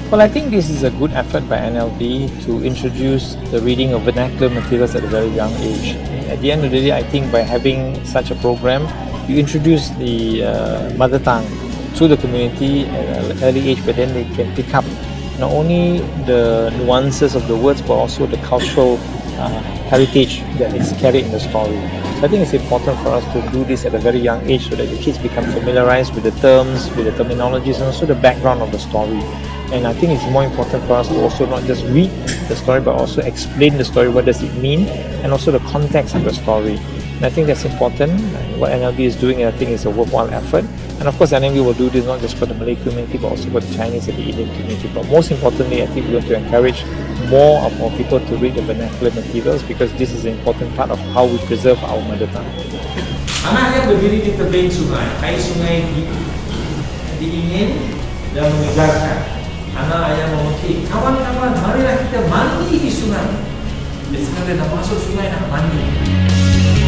Well, I think this is a good effort by NLB to introduce the reading of vernacular materials at a very young age. At the end of the day, I think by having such a program, you introduce the mother tongue to the community at an early age, but then they can pick up not only the nuances of the words, but also the cultural heritage that is carried in the story. So I think it's important for us to do this at a very young age so that the kids become familiarized with the terms, with the terminologies, and also the background of the story. And I think it's more important for us to also not just read the story, but also explain the story, what does it mean, and also the context of the story. And I think that's important. What NLB is doing, I think, is a worthwhile effort. And of course, NLB will do this not just for the Malay community, but also for the Chinese and the Indian community. But most importantly, I think we want to encourage more and more people to read the vernacular materials, because this is an important part of how we preserve our mother tongue. Anaknya berdiri di tebing sungai, air sungai dingin dan menyegarkan. Anak ayah memetik, kawan-kawan, marilah kita mandi di sungai. Jadi sekarang dia nak masuk sungai nak mandi.